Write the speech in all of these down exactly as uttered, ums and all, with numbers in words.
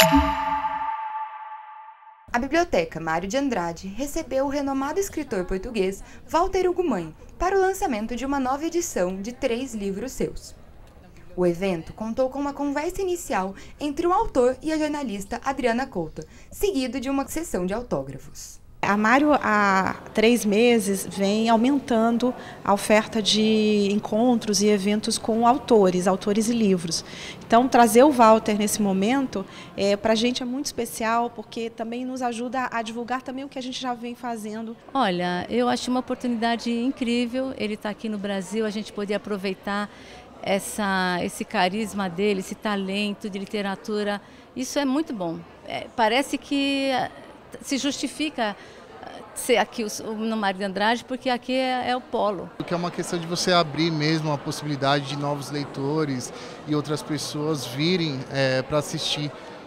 A Biblioteca Mário de Andrade recebeu o renomado escritor português Walter Ugumãe para o lançamento de uma nova edição de três livros seus. O evento contou com uma conversa inicial entre o autor e a jornalista Adriana Couto, seguido de uma sessão de autógrafos. A Mário, há três meses, vem aumentando a oferta de encontros e eventos com autores, autores e livros. Então, trazer o Walter nesse momento, é, para a gente é muito especial, porque também nos ajuda a divulgar também o que a gente já vem fazendo. Olha, eu acho uma oportunidade incrível ele estar aqui no Brasil, a gente poder aproveitar essa, esse carisma dele, esse talento de literatura. Isso é muito bom. É, parece que se justifica ser aqui no Mário de Andrade, porque aqui é, é o polo. Porque é uma questão de você abrir mesmo a possibilidade de novos leitores e outras pessoas virem é, para assistir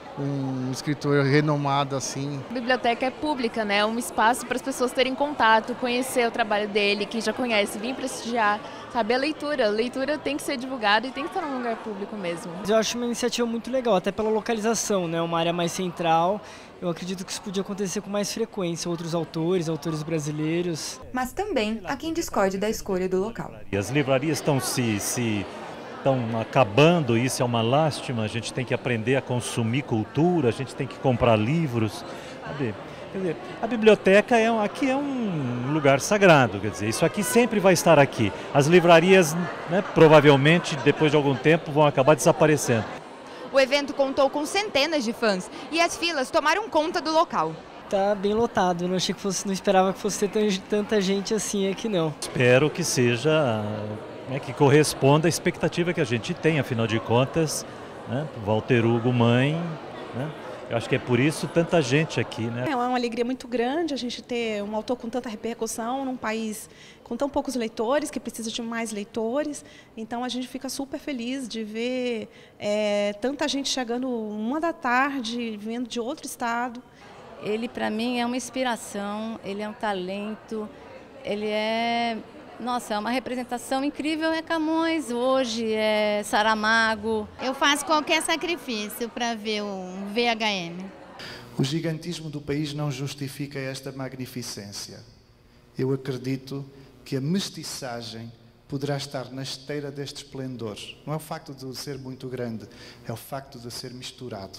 um escritor renomado assim. A biblioteca é pública, né? É um espaço para as pessoas terem contato, conhecer o trabalho dele, quem já conhece, vir prestigiar, sabe? A leitura, a leitura tem que ser divulgada e tem que estar num lugar público mesmo. Eu acho uma iniciativa muito legal, até pela localização, né? Uma área mais central. Eu acredito que isso podia acontecer com mais frequência, outros autores, autores brasileiros. Mas também há quem discorde da escolha do local. As livrarias estão se... se... estão acabando, isso é uma lástima, a gente tem que aprender a consumir cultura, a gente tem que comprar livros. Sabe? Quer dizer, a biblioteca é, aqui é um lugar sagrado, quer dizer, isso aqui sempre vai estar aqui. As livrarias, né, provavelmente, depois de algum tempo, vão acabar desaparecendo. O evento contou com centenas de fãs e as filas tomaram conta do local. Tá bem lotado, eu não achei que fosse, não esperava que fosse ter tanta gente assim aqui não. Espero que seja... É, que corresponda à expectativa que a gente tem, afinal de contas, né, Walter Ugumãe, né, eu acho que é por isso tanta gente aqui. Né? É uma alegria muito grande a gente ter um autor com tanta repercussão num país com tão poucos leitores, que precisa de mais leitores, então a gente fica super feliz de ver é, tanta gente chegando uma da tarde, vindo de outro estado. Ele, para mim, é uma inspiração, ele é um talento, ele é... Nossa, é uma representação incrível, é Camões hoje, é Saramago. Eu faço qualquer sacrifício para ver o V H M. O gigantismo do país não justifica esta magnificência. Eu acredito que a mestiçagem poderá estar na esteira deste esplendor. Não é o facto de ser muito grande, é o facto de ser misturado.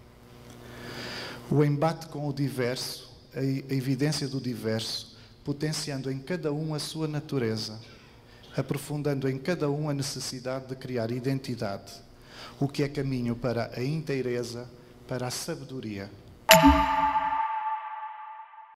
O embate com o diverso, a evidência do diverso, potenciando em cada um a sua natureza, aprofundando em cada um a necessidade de criar identidade, o que é caminho para a inteireza, para a sabedoria.